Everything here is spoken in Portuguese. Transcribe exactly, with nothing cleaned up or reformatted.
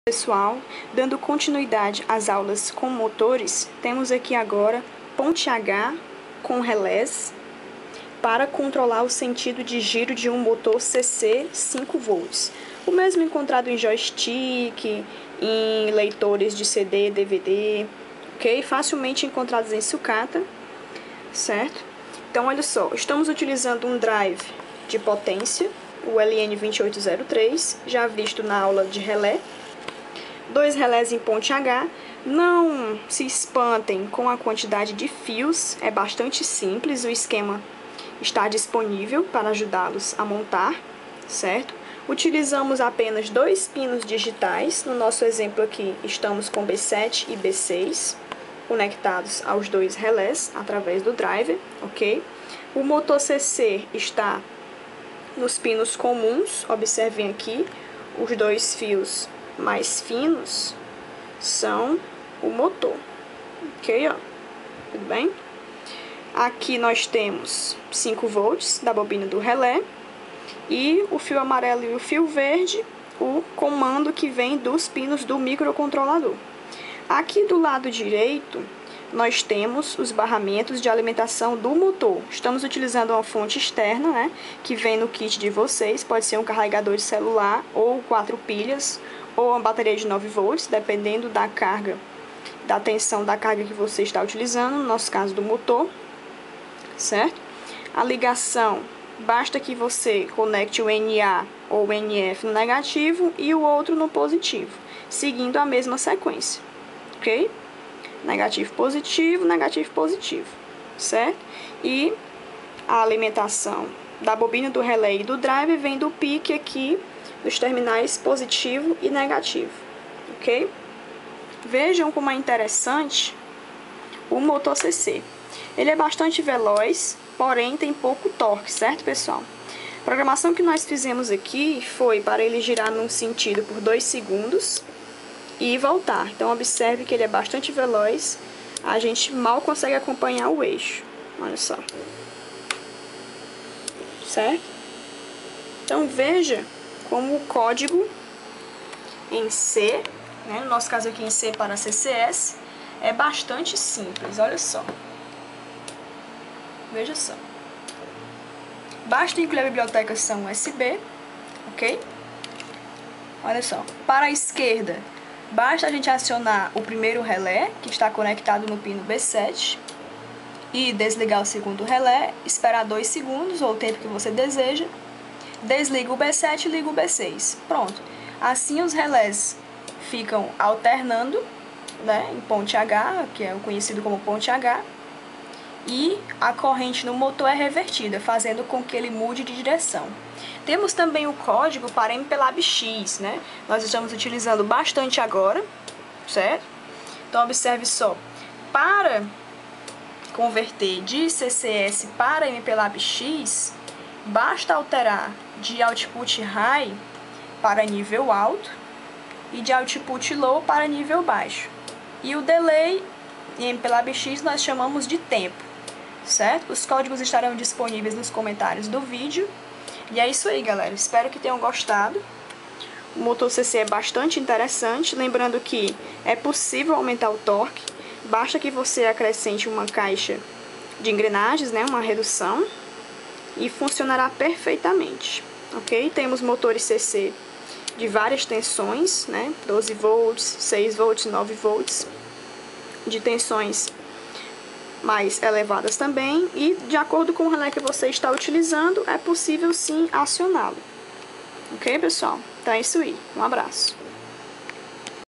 Pessoal, dando continuidade às aulas com motores, temos aqui agora ponte H com relés para controlar o sentido de giro de um motor C C cinco volts. O mesmo encontrado em joystick, em leitores de C D, D V D, ok? Facilmente encontrados em sucata, certo? Então, olha só, estamos utilizando um drive de potência, o L N vinte e oito zero três, já visto na aula de relé. Dois relés em ponte H. Não se espantem com a quantidade de fios, é bastante simples, o esquema está disponível para ajudá-los a montar, certo? Utilizamos apenas dois pinos digitais, no nosso exemplo aqui estamos com B sete e B seis, conectados aos dois relés através do driver, ok? O motor C C está nos pinos comuns, observem aqui, os dois fios mais finos são o motor, ok, ó, tudo bem? Aqui nós temos cinco volts da bobina do relé e o fio amarelo e o fio verde, o comando que vem dos pinos do microcontrolador. Aqui do lado direito nós temos os barramentos de alimentação do motor. Estamos utilizando uma fonte externa, né, que vem no kit de vocês, pode ser um carregador de celular ou quatro pilhas, ou uma bateria de nove volts, dependendo da carga, da tensão da carga que você está utilizando, no nosso caso do motor, certo? A ligação, basta que você conecte o N A ou o N F no negativo e o outro no positivo, seguindo a mesma sequência, ok? Negativo, positivo, negativo, positivo, certo? E a alimentação da bobina do relé e do drive vem do pique aqui, dos terminais positivo e negativo, ok? Vejam como é interessante o motor C C. Ele é bastante veloz, porém tem pouco torque, certo, pessoal? A programação que nós fizemos aqui foi para ele girar num sentido por dois segundos e voltar. Então, observe que ele é bastante veloz, a gente mal consegue acompanhar o eixo, olha só, certo? Então, veja como o código em C, né, no nosso caso aqui em C para C C S, é bastante simples, olha só. Veja só. Basta incluir a biblioteca são U S B, ok? Olha só. Para a esquerda, basta a gente acionar o primeiro relé, que está conectado no pino B sete, e desligar o segundo relé, esperar dois segundos, ou o tempo que você deseja, desliga o B sete e liga o B seis. Pronto. Assim os relés ficam alternando, né, em ponte H, que é o conhecido como ponte H, e a corrente no motor é revertida, fazendo com que ele mude de direção. Temos também o código para MPLAB X, né? Nós estamos utilizando bastante agora, certo? Então observe só, para converter de C C S para MPLAB X, basta alterar de output high para nível alto e de output low para nível baixo. E o delay em MPLAB X nós chamamos de tempo, certo? Os códigos estarão disponíveis nos comentários do vídeo. E é isso aí, galera. Espero que tenham gostado. O motor C C é bastante interessante. Lembrando que é possível aumentar o torque. Basta que você acrescente uma caixa de engrenagens, né, uma redução, e funcionará perfeitamente, ok? Temos motores C C de várias tensões, né, doze volts, seis volts, nove volts, de tensões mais elevadas também, e de acordo com o relé que você está utilizando, é possível sim acioná-lo, ok, pessoal? Então é isso aí, um abraço.